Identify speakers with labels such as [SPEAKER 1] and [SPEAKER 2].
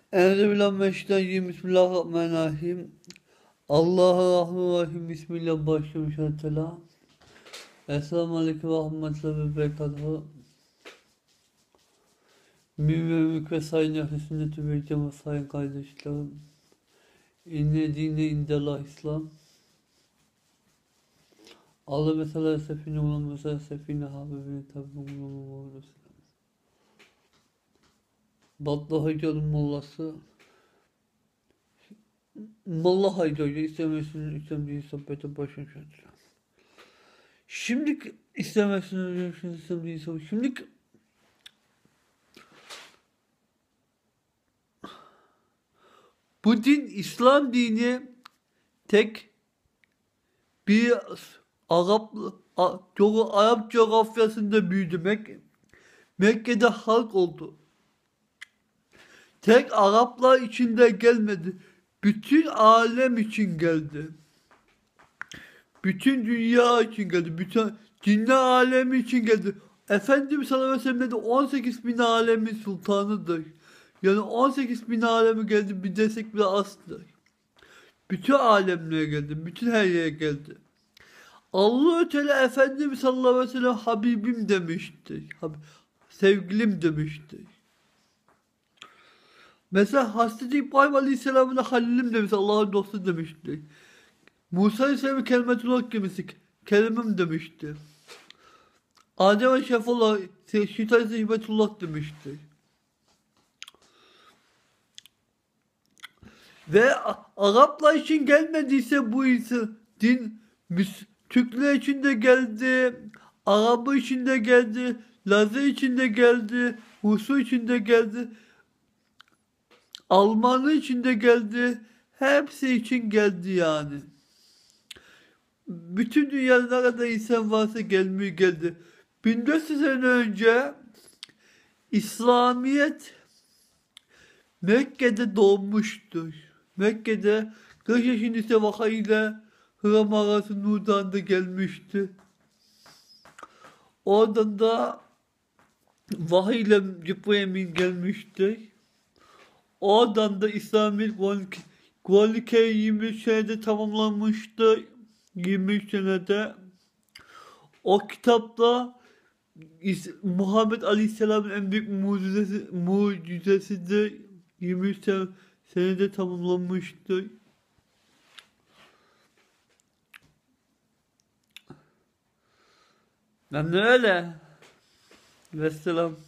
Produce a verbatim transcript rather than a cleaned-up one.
[SPEAKER 1] Euzubillahimineşşeytanirracim. Bismillahirrahmanirrahim. Allah'a Rahmanirrahim. Bismillah başlamış hatırla. Esselamu Aleyküm ve Rahmetullahi ve Berekatuhu. Mümin ve sayın ehli sünneti ve cemaat sayın kardeşlerim. İnne dine indellah İslam. Allah mesela sefine olan mesela sefine habibine tabi olan Batlı Hoca'nın mollası Molla Haydi Hoca istemesinin istemdiği sohbete başlamış. Şimdi istemesinin istemdiği sohbet. Şimdi bu din İslam dini tek bir Arap Arap coğrafyasında büyüdü. Mek Mekke'de halk oldu. Tek Araplar içinde gelmedi. Bütün alem için geldi. Bütün dünya için geldi. Bütün cinli alemi için geldi. Efendimiz sallallahu aleyhi ve sellem dedi on sekiz bin alemin sultanıdır. Yani on sekiz bin alemi geldi bir desek bile azdır. Bütün alemlere geldi. Bütün her yere geldi. Allah-u Teala Efendimiz sallallahu aleyhi ve sellem Habibim demiştir. Sevgilim demiştir. Mesela Hazreti İbrahim Aleyhisselam'ın Halilim demiş, Allah'ın dostu demişti. Musa Aleyhisselam'ın kelimetullah gemisi, kelimem demişti. Adem Aleyhisselam Şitan Hikmetullah demişti. Ve Araplar için gelmediyse bu ise din Türkler için de geldi, Arabı için de geldi, Lazı için de geldi, Husu için de geldi. Almanı için de geldi. Hepsi için geldi yani. Bütün dünyada ne kadar insan varsa gelmiyor geldi. bin dört yüz sene önce İslamiyet Mekke'de doğmuştur. Mekke'de kırk yaşında ise vakayla Hıra mağarası Nudan'da gelmişti. Oradan da vahiy ile Cibril gelmişti. Oradan da İslamiyet Kur'an-ı Kerim yirmi üç senede tamamlanmıştı. yirmi üç senede. O kitapta Muhammed Aleyhisselam'ın en büyük mucizesi, mucizesidir. yirmi üç senede tamamlanmıştı. Ben de öyle. Vesselam.